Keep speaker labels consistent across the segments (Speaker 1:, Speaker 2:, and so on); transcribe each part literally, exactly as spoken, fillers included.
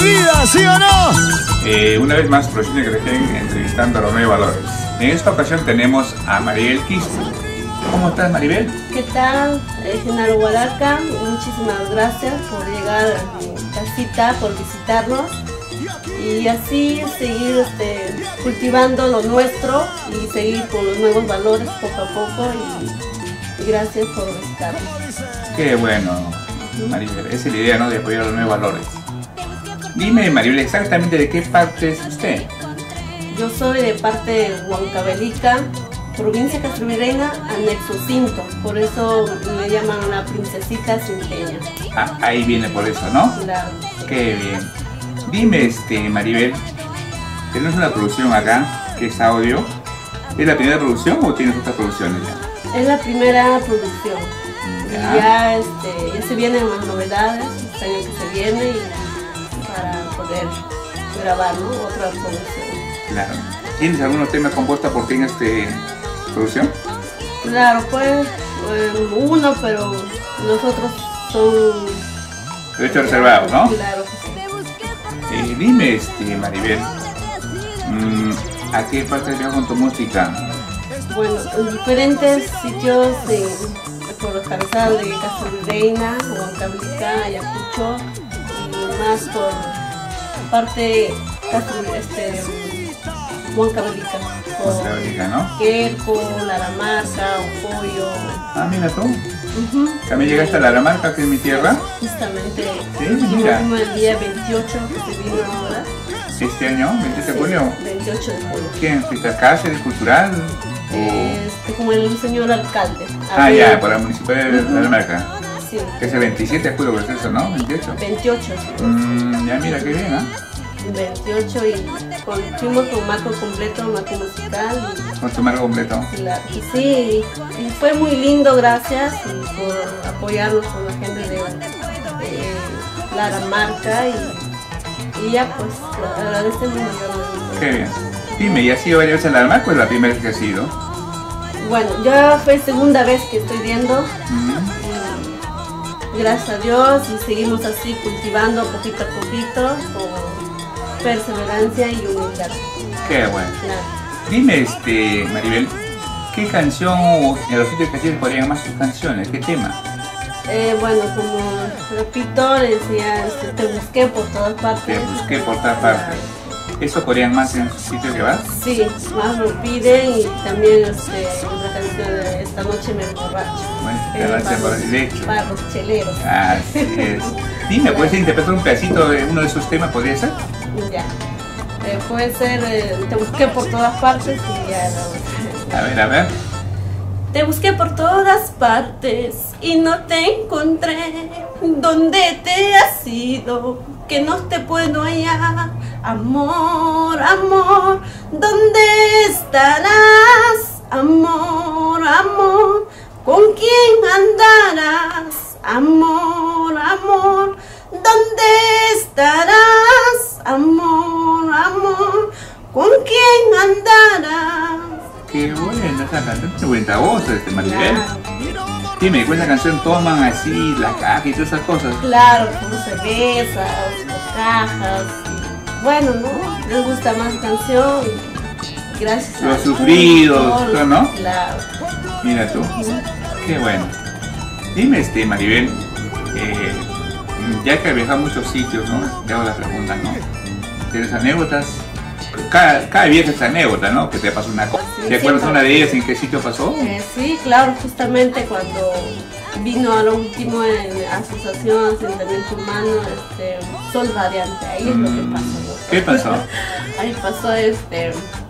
Speaker 1: vida, ¿sí o no?
Speaker 2: Eh, una vez más, Producción de Crejen entrevistando a los nueve valores. En esta ocasión tenemos a Maribel Quispe. ¿Cómo estás, Maribel?
Speaker 3: ¿Qué tal, eh, Genaro Huaraca? Muchísimas gracias por llegar a mi casita, por visitarnos y así seguir este, cultivando lo nuestro y seguir con los nuevos valores poco a poco y, y gracias por visitarnos.
Speaker 2: Qué bueno, Maribel. Esa es la idea, ¿no?, de apoyar a los nuevos valores. Dime, Maribel, exactamente de qué parte es usted.
Speaker 3: Yo soy de parte de Huancavelica, provincia Castrovirreyna, anexo Cinto, por eso me llaman la princesita cinteña.
Speaker 2: Ah, ahí viene por eso, ¿no?
Speaker 3: Claro.
Speaker 2: Qué bien. Dime, este, Maribel, ¿tenemos una producción acá que es audio? ¿Es la primera producción o tienes otras producciones ya?
Speaker 3: Es la primera producción.
Speaker 2: Ya.
Speaker 3: Y ya, este, ya se vienen más novedades, este año que se viene, y para poder grabar, ¿no?, otra producción.
Speaker 2: Claro. ¿Tienes algunos temas compuestos por ti en esta producción?
Speaker 3: Claro, pues, bueno, uno, pero los otros son...
Speaker 2: Derecho reservado, ¿no?
Speaker 3: Claro que sí.
Speaker 2: Eh, dime, este, Maribel, mmm, ¿a qué parte has viajado con tu música?
Speaker 3: Bueno, en diferentes sitios de, por los calzados de Castrovirreyna, Huancavelica, Ayacucho, y más por parte Castro, este, Huancavelica,
Speaker 2: Huancavelica, ¿no?
Speaker 3: Querco, Laramarca, Ocoyo.
Speaker 2: Ah, mira tú.
Speaker 3: Uh-huh.
Speaker 2: ¿También llegaste a Laramarca, que es mi tierra?
Speaker 3: Justamente.
Speaker 2: Sí, mira.
Speaker 3: El día veintiocho que se vino ahora.
Speaker 2: ¿Este año? ¿veintiocho de julio?
Speaker 3: veintiocho de julio.
Speaker 2: ¿Quién? ¿Fuiste a Cáceres, cultural?
Speaker 3: Este, como el señor alcalde.
Speaker 2: Ah, ver, ya, por la municipalidad de Laramarca.
Speaker 3: Sí.
Speaker 2: Que es el veintisiete de julio, pues eso, ¿no? ¿veintiocho?
Speaker 3: veintiocho, sí.
Speaker 2: Mm, ya, mira, qué bien, ¿ah?
Speaker 3: ¿eh? veintiocho y con, fuimos con marco completo, marco musical. Y,
Speaker 2: con tu marco completo.
Speaker 3: Claro, y sí, y fue muy lindo, gracias y por apoyarnos con la gente de, de Laramarca y, y ya pues agradecemos mayormente.
Speaker 2: Qué bien. Dime, ¿y has ido varias veces a Laramarca o es la primera vez que has ido?
Speaker 3: Bueno, ya fue segunda vez que estoy viendo.
Speaker 2: Uh-huh.
Speaker 3: Y gracias a Dios y seguimos así cultivando poquito a poquito con perseverancia y humildad.
Speaker 2: Qué bueno.
Speaker 3: Claro.
Speaker 2: Dime, este, Maribel, ¿qué canción en los sitios que hacías podrían más tus canciones? ¿Qué tema?
Speaker 3: Eh, bueno, como repito, le decía, este, te busqué por todas partes.
Speaker 2: Te busqué por todas partes. ¿Eso podrían más en su sitio que vas?
Speaker 3: Sí, más lo piden y también este, una canción de Esta noche me emborracho.
Speaker 2: Bueno, te
Speaker 3: eh,
Speaker 2: vas
Speaker 3: para,
Speaker 2: a por el hecho.
Speaker 3: Para los cheleros.
Speaker 2: Así es. Dime, ¿puedes interpretar un pedacito de uno de esos temas? ¿Podría ser?
Speaker 3: Ya. Eh, puede ser, eh, te busqué por todas partes y ya no.
Speaker 2: A ver, a ver.
Speaker 3: Te busqué por todas partes y no te encontré. ¿Dónde te has ido? Que no te puedo hallar. Amor, amor, ¿dónde estarás? Amor, amor, ¿con quién andarás? Amor, amor, ¿dónde estarás? Amor, amor, ¿con quién andarás?
Speaker 2: Qué buena esa canción, qué buena voz este Maribel.
Speaker 3: Claro.
Speaker 2: Dime, ¿con esa canción toman así la caja y todas esas cosas?
Speaker 3: Claro, con cervezas, con cajas. Y, bueno, ¿no? Les gusta más la canción. Gracias
Speaker 2: Los
Speaker 3: a
Speaker 2: sufridos,
Speaker 3: todos,
Speaker 2: ¿no?
Speaker 3: Claro.
Speaker 2: Mira tú. Qué bueno. Dime, este, Maribel, eh, ya que has viajado a muchos sitios, ¿no? Te hago la pregunta, ¿no? ¿Tienes anécdotas? Cada, cada viaje es anécdota, ¿no? Que te pasó una cosa.
Speaker 3: Sí,
Speaker 2: ¿Te acuerdas
Speaker 3: siempre.
Speaker 2: una de ellas en qué sitio pasó?
Speaker 3: Eh, sí, claro, justamente cuando vino a lo último en Asociación Asentamiento Humano, este, Sol Radiante, ahí es lo que pasó, ¿no?
Speaker 2: ¿Qué pasó?
Speaker 3: Ahí pasó, este,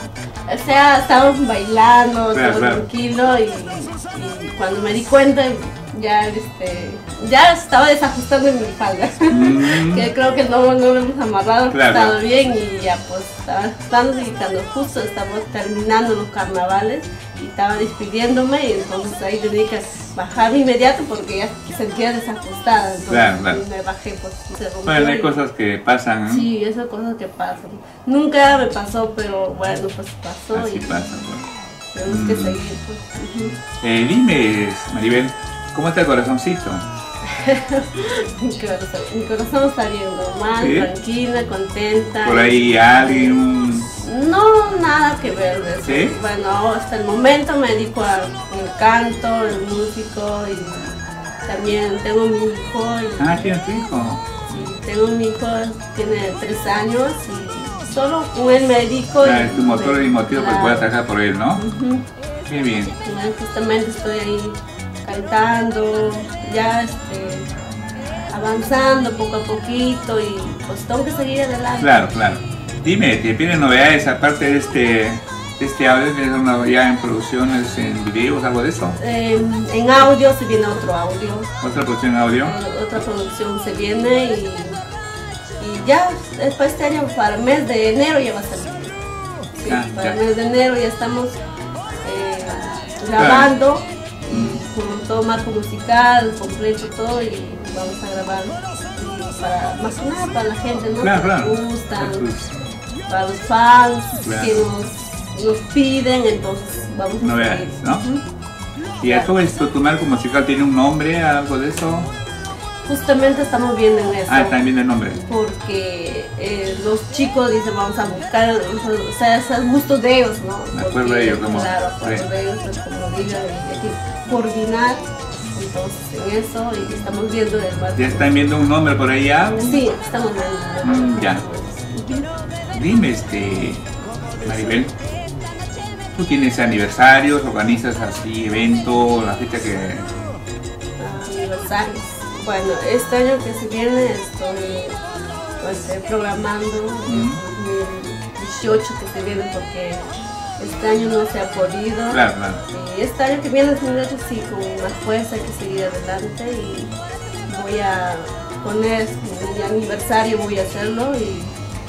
Speaker 3: o sea, estábamos bailando,
Speaker 2: Claro,
Speaker 3: todo
Speaker 2: claro.
Speaker 3: tranquilo y, y cuando me di cuenta ya, este, ya estaba desajustando en mi falda,
Speaker 2: Mm.
Speaker 3: que creo que no, no lo hemos amarrado,
Speaker 2: Claro.
Speaker 3: estaba bien y ya pues estaba ajustándose y cuando justo estábamos terminando los carnavales y estaba despidiéndome y entonces ahí tenía que bajar de inmediato porque ya sentía desajustada, entonces
Speaker 2: Claro, claro.
Speaker 3: me bajé, pues se rompió.
Speaker 2: Bueno, hay
Speaker 3: y-
Speaker 2: cosas que pasan, ¿no?
Speaker 3: Sí, esas cosas que pasan. Nunca me pasó, pero bueno, pues pasó
Speaker 2: Así
Speaker 3: y
Speaker 2: pasa, pues.
Speaker 3: tenemos que
Speaker 2: Mm.
Speaker 3: seguir. Pues. Ujú.
Speaker 2: Eh, dime, Maribel, ¿cómo está el corazoncito?
Speaker 3: mi, corazón, mi corazón está bien normal,
Speaker 2: ¿Sí?
Speaker 3: tranquila, contenta.
Speaker 2: Por ahí alguien...
Speaker 3: No, nada que ver de eso.
Speaker 2: ¿Sí?
Speaker 3: Bueno, hasta el momento me dedico al al canto, al músico y también tengo mi hijo. Y,
Speaker 2: Ah, ¿tienes tu hijo?
Speaker 3: sí, tengo mi hijo, tiene tres años y solo con él me dedico.
Speaker 2: Ah,
Speaker 3: y,
Speaker 2: es tu motor y motivo para que
Speaker 3: claro.
Speaker 2: puedas trabajar por él, ¿no?
Speaker 3: Ujú.
Speaker 2: Qué bien.
Speaker 3: Bueno, justamente estoy ahí cantando, ya este, avanzando poco a poquito y pues tengo que seguir adelante.
Speaker 2: Claro, claro. Dime, ¿te piden novedades aparte de este, de este audio? ¿Tienes una ya en producciones, en videos, algo de eso?
Speaker 3: En, en audio se viene otro audio,
Speaker 2: ¿Otra producción en audio?
Speaker 3: eh, otra producción se viene y, y ya eh, para este año, para el mes de enero ya va a salir. Sí,
Speaker 2: Ah,
Speaker 3: para
Speaker 2: ya.
Speaker 3: el mes de enero ya estamos eh, grabando y con todo marco musical, completo todo y vamos a grabar y para más que nada para la gente, ¿no?
Speaker 2: Claro,
Speaker 3: que
Speaker 2: claro.
Speaker 3: les gustan,
Speaker 2: Tus
Speaker 3: para los fans
Speaker 2: Claro.
Speaker 3: que nos, nos piden, entonces vamos a
Speaker 2: novedades,
Speaker 3: seguir.
Speaker 2: ¿no?
Speaker 3: Ujú.
Speaker 2: ¿Y a todo esto, tu marco musical tiene un nombre, algo de eso?
Speaker 3: Justamente estamos viendo en eso.
Speaker 2: Ah, también el nombre.
Speaker 3: Porque eh, los chicos dicen vamos a buscar, o sea, es el gusto de ellos, ¿no?
Speaker 2: De acuerdo
Speaker 3: Porque,
Speaker 2: a ellos, como-
Speaker 3: claro, de acuerdo
Speaker 2: sí.
Speaker 3: a ellos, es como diga, hay que coordinar, entonces en eso, y estamos viendo el marco.
Speaker 2: ¿Ya están viendo un nombre por ahí ya?
Speaker 3: Sí, estamos viendo.
Speaker 2: Mm, ya. Dime, este, Maribel, ¿tú tienes aniversarios, organizas así eventos, la fecha que...
Speaker 3: Aniversarios. Bueno, este año que se viene estoy pues, eh, programando el
Speaker 2: Mm.
Speaker 3: dos mil dieciocho que se viene porque este año no se ha podido.
Speaker 2: Claro, claro.
Speaker 3: Y este año que viene, dos mil dieciocho, sí, con más fuerza hay que seguir adelante y voy a poner mi aniversario, voy a hacerlo y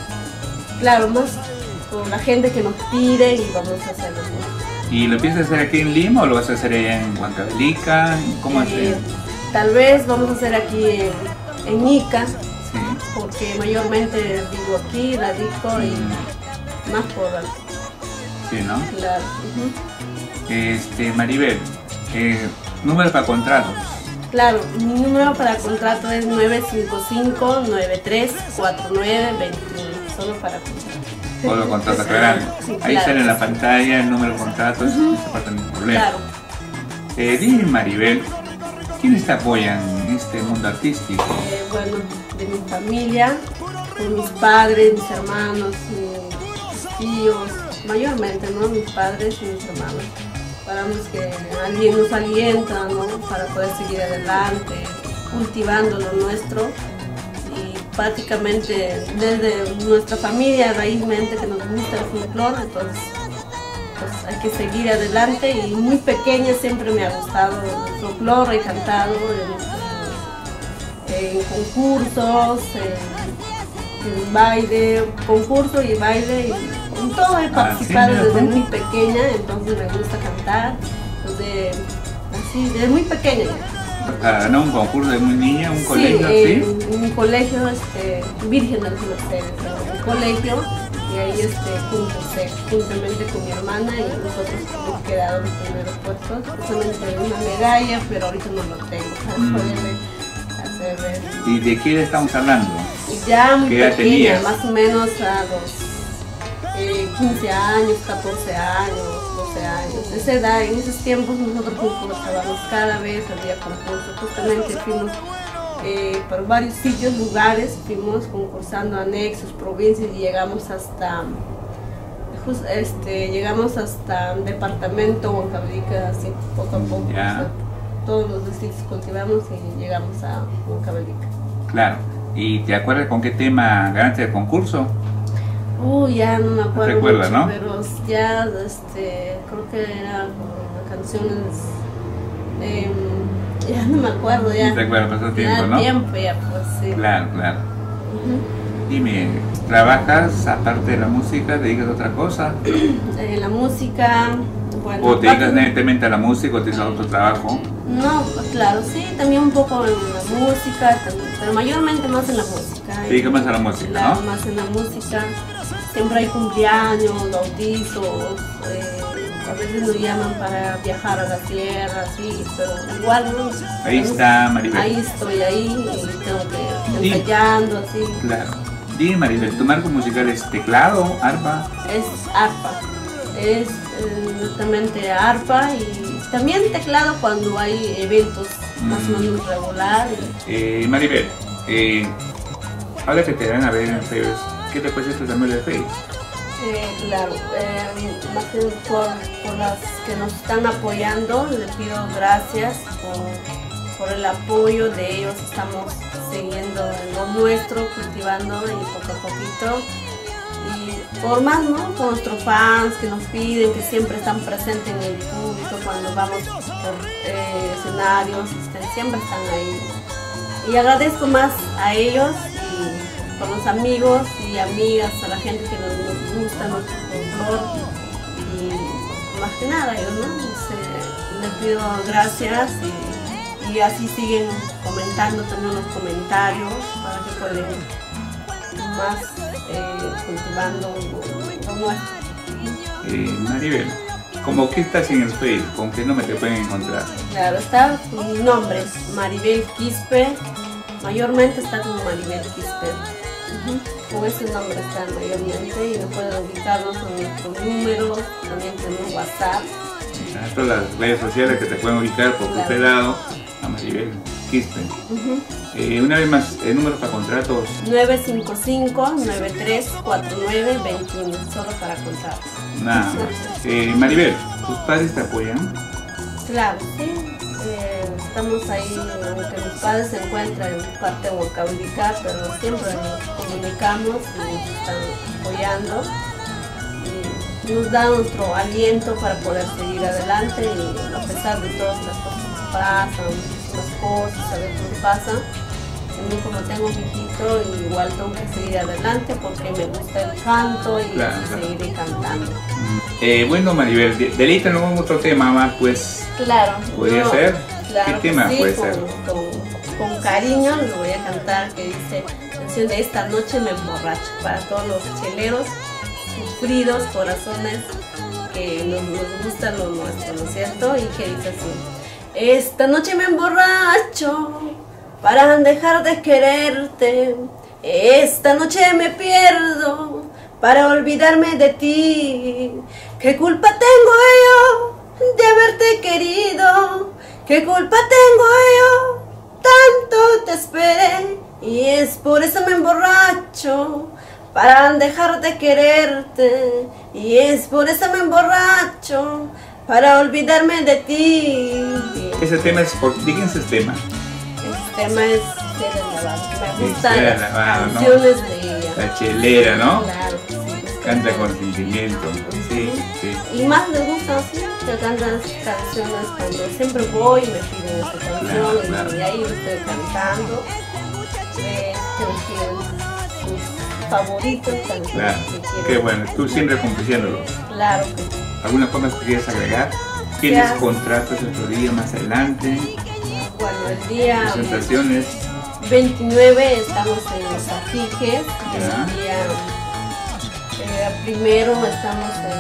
Speaker 3: claro, más con la gente que nos pide y vamos a hacerlo. ¿no?
Speaker 2: ¿Y lo piensas hacer aquí en Lima o lo vas a hacer allá en Huancavelica? ¿Cómo
Speaker 3: Eh,
Speaker 2: hacer?
Speaker 3: Tal vez vamos a hacer aquí en, en Ica,
Speaker 2: Sí.
Speaker 3: porque mayormente vivo aquí, radico y
Speaker 2: Mm,
Speaker 3: más por
Speaker 2: sí, ¿no?
Speaker 3: claro. Ujú.
Speaker 2: Este, Maribel, eh, número para contratos.
Speaker 3: Claro, mi número para contrato es nueve cinco cinco, nueve tres cuatro nueve dos uno, solo para contrato.
Speaker 2: O lo contratas, claro.
Speaker 3: Sí,
Speaker 2: Ahí
Speaker 3: claro.
Speaker 2: sale en la pantalla el número de contratos, esa parte no hay problema.
Speaker 3: Claro.
Speaker 2: Eh, dime, Maribel, ¿quiénes te apoyan en este mundo artístico?
Speaker 3: Eh, bueno, de mi familia, de mis padres, mis hermanos, mis tíos, mayormente, ¿no? Mis padres y mis hermanos. Para los que alguien nos alienta, ¿no? Para poder seguir adelante, cultivando lo nuestro. Y prácticamente desde nuestra familia, raízmente, que nos gusta el folclore, entonces pues hay que seguir adelante y muy pequeña siempre me ha gustado el folclore, he cantado en, en concursos, en, en baile, concurso y baile, y en todo he participado
Speaker 2: mira,
Speaker 3: desde
Speaker 2: pues.
Speaker 3: muy pequeña, entonces me gusta cantar, desde, así, desde muy pequeña.
Speaker 2: Para ganar un concurso de muy niña, un
Speaker 3: Sí,
Speaker 2: colegio,
Speaker 3: en,
Speaker 2: ¿sí?
Speaker 3: en mi colegio, este, Virgen de los Mercedes, en mi colegio, y ahí este, concursé juntamente con mi hermana y nosotros hemos quedado en los primeros puestos, justamente una medalla, pero ahorita no lo tengo para
Speaker 2: Mm.
Speaker 3: poderle hacer ver.
Speaker 2: ¿Y de qué edad estamos hablando?
Speaker 3: Y ya muy
Speaker 2: ¿Qué edad
Speaker 3: pequeña,
Speaker 2: tenías?
Speaker 3: más o menos a los eh, quince años, catorce años, doce años. Esa edad, en esos tiempos nosotros concursábamos, cada vez había concursos, justamente fuimos eh, por varios sitios, lugares, fuimos concursando anexos, provincias y llegamos hasta, just- este, llegamos hasta el departamento Huancavelica, así poco a poco.
Speaker 2: Ya.
Speaker 3: O sea, todos los distritos cultivamos y llegamos a Huancavelica.
Speaker 2: Claro. ¿Y te acuerdas con qué tema ganaste el concurso?
Speaker 3: Uy, ya no me acuerdo
Speaker 2: recuerdas,
Speaker 3: mucho,
Speaker 2: ¿no?
Speaker 3: pero ya, este, creo que era como canciones, em, ya no me acuerdo, ya.
Speaker 2: No te acuerdas, pasó tiempo,
Speaker 3: ya
Speaker 2: ¿no?
Speaker 3: tiempo, ya, pues sí.
Speaker 2: Claro, claro.
Speaker 3: Ujú.
Speaker 2: Dime, ¿trabajas aparte de la música? ¿Te dedicas a otra cosa?
Speaker 3: Eh, la música, bueno.
Speaker 2: ¿O te dedicas
Speaker 3: aparte-
Speaker 2: netamente a la música o tienes otro trabajo?
Speaker 3: No, claro, sí, también un poco en la música, también, pero mayormente más en la música.
Speaker 2: Te dedicas más a la música,
Speaker 3: Claro,
Speaker 2: ¿no?
Speaker 3: más en la música. Siempre hay cumpleaños, bautizos, eh, A veces nos llaman para viajar a la tierra, sí, pero igual, ¿no?
Speaker 2: Ahí está Maribel.
Speaker 3: Ahí estoy, ahí, y tengo que ir ensayando, así.
Speaker 2: Claro. Dime, Maribel, ¿tu marco musical es teclado, arpa?
Speaker 3: Es arpa, es eh, justamente arpa y también teclado cuando hay eventos mm. más o menos regular.
Speaker 2: Eh, Maribel, eh, ahora que te van a ver en Facebook, ¿qué te parece tu también de Facebook?
Speaker 3: Eh, claro, eh, más que por, por las que nos están apoyando, les pido gracias por, por el apoyo de ellos. Estamos siguiendo lo nuestro, cultivando y poco a poquito. Y por más, ¿no? Por nuestros fans que nos piden, que siempre están presentes en el público cuando vamos por eh, escenarios, este, siempre están ahí. Y agradezco más a ellos y por los amigos y amigas, a la gente que nos, nos gusta nuestro folclore y más que nada ellos, ¿no? Se, les pido gracias y, y así siguen comentando también los comentarios para que puedan más eh, cultivando lo nuestro.
Speaker 2: Eh, Maribel, ¿cómo qué estás en el Facebook? ¿Con qué nombre te pueden encontrar?
Speaker 3: Claro, está con mi nombre, Maribel Quispe, mayormente está como Maribel Quispe. Uh-huh. Con ese nombre está mayormente y no pueden ubicarnos con nuestros números, también tenemos WhatsApp.
Speaker 2: Ah, todas las redes sociales que te pueden ubicar por claro. Tu lado a Maribel Quispe. Uh-huh. eh, una vez más, el número para contratos.
Speaker 3: nueve cinco cinco, nueve tres cuatro nueve, dos uno, solo para contratos.
Speaker 2: Nada más. Eh, Maribel, ¿tus padres te apoyan?
Speaker 3: Claro, sí. Eh, estamos ahí, aunque mis padres se encuentran en parte huancavelica, pero siempre nos comunicamos y nos están apoyando y nos da nuestro aliento para poder seguir adelante y a pesar de todas las cosas que pasan, muchísimas cosas, a ver qué pasa. A mí como tengo un hijito, igual tengo que seguir adelante porque me gusta el canto y
Speaker 2: claro,
Speaker 3: así
Speaker 2: claro.
Speaker 3: seguiré cantando.
Speaker 2: Eh, bueno, Maribel, de, delítanos con otro tema más, pues.
Speaker 3: Claro.
Speaker 2: ¿Podría
Speaker 3: yo,
Speaker 2: ser?
Speaker 3: Claro
Speaker 2: ¿Qué tema
Speaker 3: sí,
Speaker 2: puede
Speaker 3: con,
Speaker 2: ser?
Speaker 3: Con, con cariño les voy a cantar que dice, canción de Esta Noche Me Emborracho, para todos los cheleros, sufridos, corazones, que nos, nos gusta lo nuestro, ¿no es cierto? Y que dice así, esta noche me emborracho para dejar de quererte, esta noche me pierdo para olvidarme de ti. ¿Qué culpa tengo yo de haberte querido? ¿Qué culpa tengo yo? Tanto te esperé y es por eso me emborracho para dejar de quererte y es por eso me emborracho para olvidarme de ti.
Speaker 2: Ese tema es, ¿por qué es ese tema?
Speaker 3: Ese tema es Cera Lavado. Me gustan las
Speaker 2: Lavado,
Speaker 3: canciones
Speaker 2: ¿no?
Speaker 3: de ella.
Speaker 2: La chelera, ¿no?
Speaker 3: Claro.
Speaker 2: Canta con sentimiento, sí, sí.
Speaker 3: Y más me gusta así, que cantan canciones cuando siempre voy y me piden esta canción claro, claro. Y ahí lo estoy cantando. Eh, que me piden sus favoritos canciones.
Speaker 2: Claro, que qué bueno, tú siempre complaciéndolos.
Speaker 3: Claro que sí.
Speaker 2: ¿Alguna cosa que quieres agregar? ¿Tienes sea, contratos otro día más adelante?
Speaker 3: Bueno, el día
Speaker 2: presentaciones.
Speaker 3: veintinueve estamos en Los Ajijes, el día Eh, primero estamos en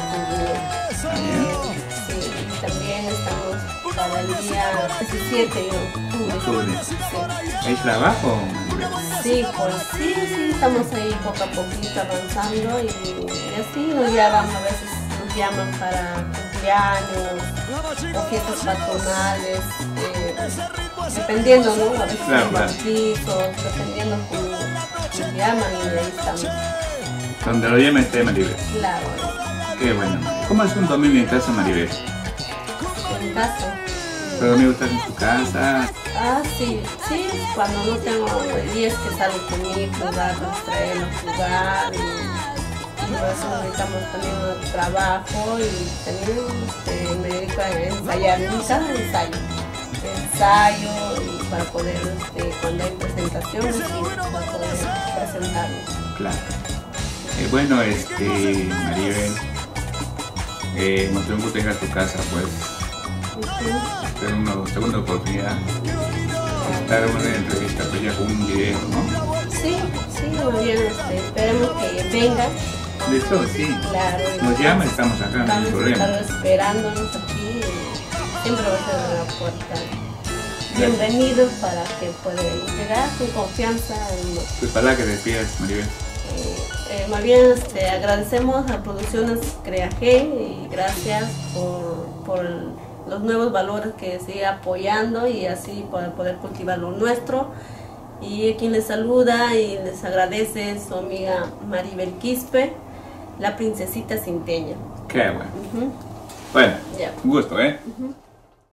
Speaker 3: el sí, y también estamos para el día diecisiete de octubre. Sí.
Speaker 2: ¿Hay trabajo?
Speaker 3: Sí, pues sí, sí, estamos ahí poco a poquito avanzando y, y así nos llaman, a veces nos llaman para cumpleaños o fiestas patronales, eh, dependiendo, ¿no? A veces
Speaker 2: claro,
Speaker 3: hay bautizos, claro. Dependiendo cómo nos llaman y ahí estamos.
Speaker 2: Donde lo llama esté Maribel.
Speaker 3: Claro.
Speaker 2: Qué bueno. ¿Cómo es un domingo en casa, Maribel?
Speaker 3: En casa.
Speaker 2: ¿Tu domingo estás en tu casa?
Speaker 3: Ah, sí, sí. Cuando no tengo días que salgo con mi hijo, jugar, distraerlo, jugar. Y, y por eso necesitamos también un trabajo y también este, me dedico a ensayar. En mi casa ensayo. Ensayo y para poder, este, cuando hay presentaciones, y para poder presentarnos.
Speaker 2: Claro. Eh, bueno, este, Maribel, eh, no tengo que llegar a tu casa, pues, uh-huh. Espero una segunda oportunidad de estar en una entrevista pues ya con un video, ¿no?
Speaker 3: Sí, sí, muy bien, este, esperemos que venga
Speaker 2: De todo, sí.
Speaker 3: Claro.
Speaker 2: Nos llama y estamos acá, no hay
Speaker 3: Estamos
Speaker 2: problema.
Speaker 3: estar esperándonos aquí y siempre va a ser una puerta. Bienvenidos para que puedan llegar con confianza.
Speaker 2: Tus palabras que despidas, Maribel.
Speaker 3: Eh, eh, más bien este, agradecemos a Producciones CreaG y gracias por, por los nuevos valores que sigue apoyando y así para poder cultivar lo nuestro. Y quien les saluda y les agradece es su amiga Maribel Quispe, la princesita cinteña.
Speaker 2: Qué bueno.
Speaker 3: Uh-huh.
Speaker 2: Bueno,
Speaker 3: Yeah.
Speaker 2: un gusto, ¿eh?
Speaker 3: Uh-huh.